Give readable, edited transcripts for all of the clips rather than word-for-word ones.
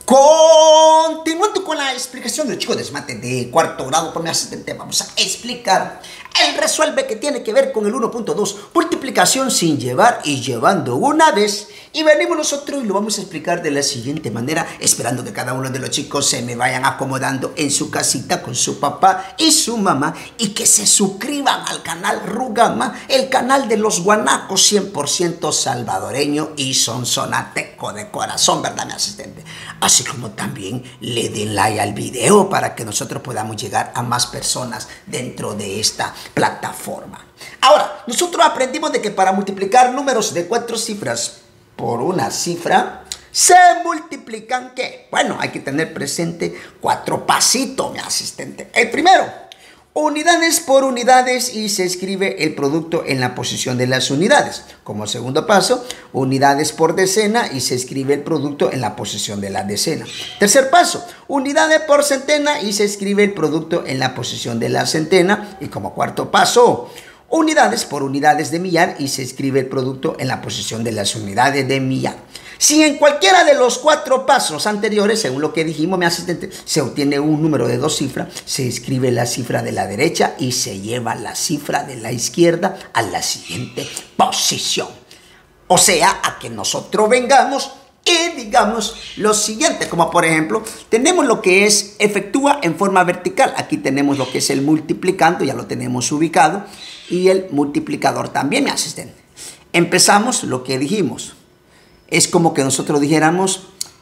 Continuando con la explicación del chico desmate de cuarto grado por mi asistente, vamos a explicar el resuelve que tiene que ver con el 1.2, multiplicación sin llevar y llevando una vez. Y venimos nosotros y lo vamos a explicar de la siguiente manera, esperando que cada uno de los chicos se me vayan acomodando en su casita con su papá y su mamá y que se suscriban al canal Rugama, el canal de los guanacos 100% salvadoreño y sonsonateco de corazón, ¿verdad, mi asistente? Así como también le den like al video para que nosotros podamos llegar a más personas dentro de esta plataforma. Ahora, nosotros aprendimos de que para multiplicar números de 4 cifras por una cifra, se multiplican, ¿qué? Bueno, hay que tener presente 4 pasitos, mi asistente. El primero, unidades por unidades y se escribe el producto en la posición de las unidades. Como segundo paso, unidades por decena y se escribe el producto en la posición de la decena. Tercer paso, unidades por centena y se escribe el producto en la posición de la centena. Y como cuarto paso, unidades por unidades de millar y se escribe el producto en la posición de las unidades de millar. Si en cualquiera de los 4 pasos anteriores, según lo que dijimos, mi asistente, se obtiene un número de 2 cifras, se escribe la cifra de la derecha y se lleva la cifra de la izquierda a la siguiente posición. O sea, a que nosotros vengamos y digamos lo siguiente, como por ejemplo, tenemos lo que es efectúa en forma vertical. Aquí tenemos lo que es el multiplicando, ya lo tenemos ubicado, y el multiplicador también, mi asistente. Empezamos lo que dijimos. Es como que nosotros dijéramos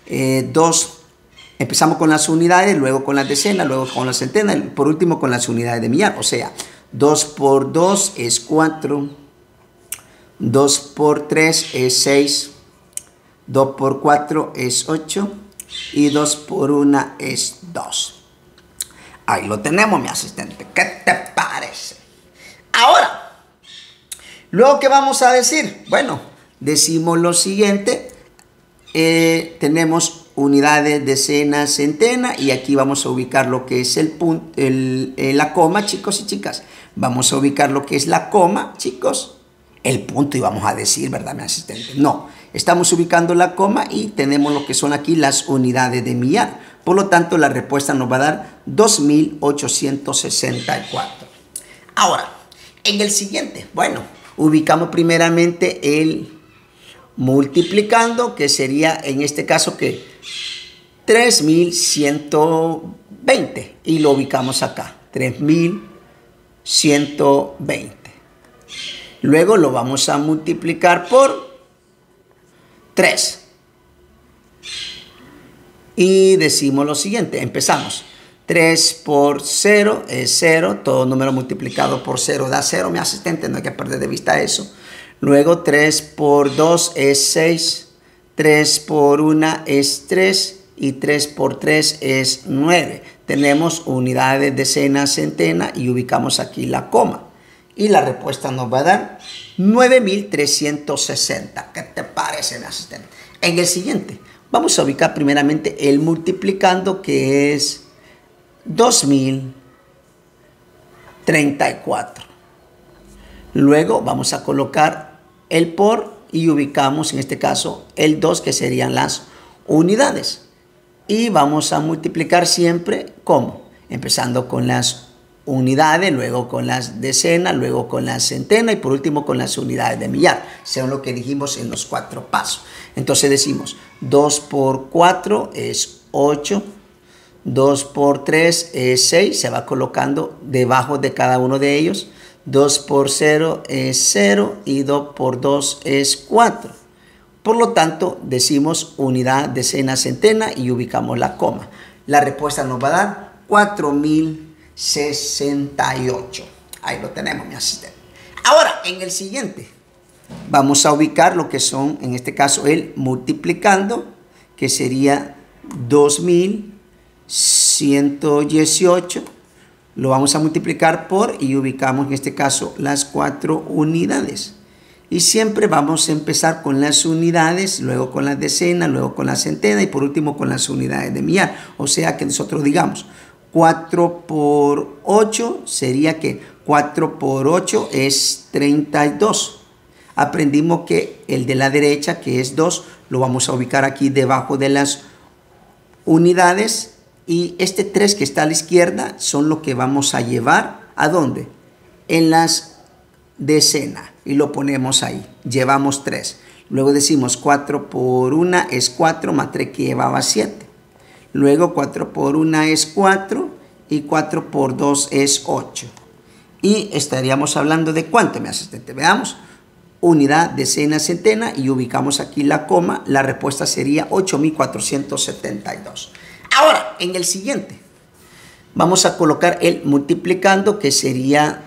empezamos con las unidades, luego con las decenas, luego con las centenas, y por último con las unidades de millar. O sea, 2 por 2 es 4, 2 por 3 es 6, 2 por 4 es 8 y 2 por 1 es 2. Ahí lo tenemos, mi asistente. ¿Qué te parece? Ahora, luego, ¿qué vamos a decir? Bueno, decimos lo siguiente. Tenemos unidades, decenas, centena y aquí vamos a ubicar lo que es el punto, la coma, chicos y chicas. Vamos a ubicar lo que es la coma, chicos, el punto y vamos a decir, ¿verdad, mi asistente? No, estamos ubicando la coma y tenemos lo que son aquí las unidades de millar. Por lo tanto, la respuesta nos va a dar 2864. Ahora, en el siguiente, bueno, ubicamos primeramente el multiplicando, que sería en este caso que 3120 y lo ubicamos acá, 3120. Luego lo vamos a multiplicar por 3. Y decimos lo siguiente, empezamos. 3 por 0 es 0, todo número multiplicado por 0 da 0, mi asistente, no hay que perder de vista eso. Luego 3 por 2 es 6, 3 por 1 es 3 y 3 por 3 es 9. Tenemos unidades, decenas, centena y ubicamos aquí la coma. Y la respuesta nos va a dar 9360. ¿Qué te parece, mi asistente? En el siguiente, vamos a ubicar primeramente el multiplicando, que es 2034. Luego vamos a colocar el por y ubicamos en este caso el 2, que serían las unidades. Y vamos a multiplicar siempre, ¿cómo? Empezando con las unidades, luego con las decenas, luego con las centenas y por último con las unidades de millar, según lo que dijimos en los 4 pasos. Entonces decimos 2 por 4 es 8, 2 por 3 es 6, se va colocando debajo de cada uno de ellos. 2 por 0 es 0 y 2 por 2 es 4. Por lo tanto, decimos unidad, decena, centena y ubicamos la coma. La respuesta nos va a dar 4068. Ahí lo tenemos, mi asistente. Ahora, en el siguiente, vamos a ubicar lo que son, en este caso, el multiplicando, que sería 2118. Lo vamos a multiplicar por y ubicamos en este caso las 4 unidades. Y siempre vamos a empezar con las unidades, luego con las decenas, luego con la centena y por último con las unidades de millar. O sea que nosotros digamos 4 por 8 sería que 4 por 8 es 32. Aprendimos que el de la derecha, que es 2, lo vamos a ubicar aquí debajo de las unidades y este 3 que está a la izquierda son lo que vamos a llevar, ¿a dónde? En las decenas y lo ponemos ahí, llevamos 3. Luego decimos 4 por 1 es 4 más 3 que llevaba 7. Luego 4 por 1 es 4 y 4 por 2 es 8. Y estaríamos hablando de cuánto, mi asistente. Veamos, unidad, decena, centena y ubicamos aquí la coma. La respuesta sería 8.472. Ahora, en el siguiente, vamos a colocar el multiplicando que sería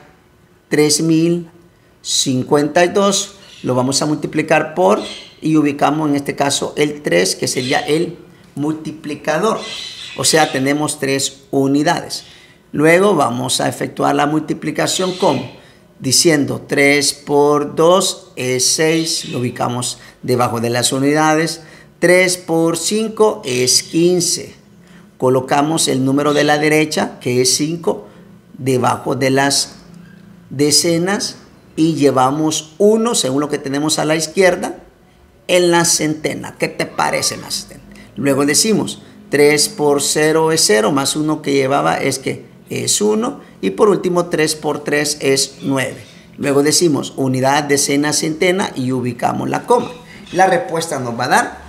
3.052. Lo vamos a multiplicar por y ubicamos en este caso el 3 que sería el multiplicador. O sea, tenemos 3 unidades. Luego vamos a efectuar la multiplicación como diciendo 3 por 2 es 6. Lo ubicamos debajo de las unidades. 3 por 5 es 15. Colocamos el número de la derecha, que es 5, debajo de las decenas y llevamos 1, según lo que tenemos a la izquierda, en la centena. ¿Qué te parece, mi asistente? Luego decimos 3 por 0 es 0, más 1 que llevaba es que es 1. Y por último 3 por 3 es 9. Luego decimos unidad, decena, centena y ubicamos la coma. La respuesta nos va a dar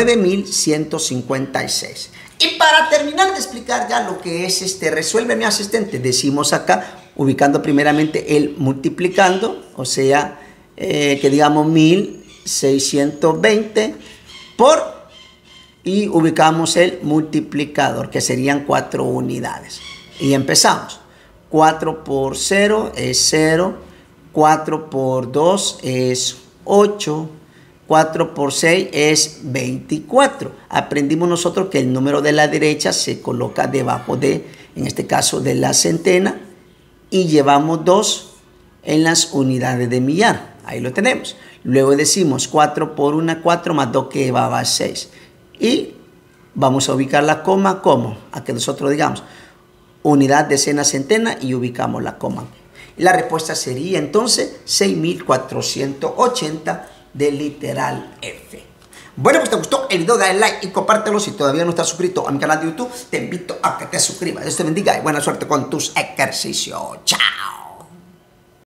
9.156. Y para terminar de explicar ya lo que es resuelve mi asistente, decimos acá, ubicando primeramente el multiplicando, o sea, que digamos 1.620 por, y ubicamos el multiplicador, que serían 4 unidades. Y empezamos. 4 por 0 es 0, 4 por 2 es 8, 4 por 6 es 24. Aprendimos nosotros que el número de la derecha se coloca debajo de, en este caso, de la centena y llevamos 2 en las unidades de millar. Ahí lo tenemos. Luego decimos 4 por 1, 4 más 2 que llevaba 6. Y vamos a ubicar la coma como, a que nosotros digamos, unidad, decena, centena y ubicamos la coma. Y la respuesta sería entonces 6.480 de literal F. Bueno, pues te gustó el video, dale like y compártelo. Si todavía no estás suscrito a mi canal de YouTube, te invito a que te suscribas. Dios te bendiga y buena suerte con tus ejercicios. Chao.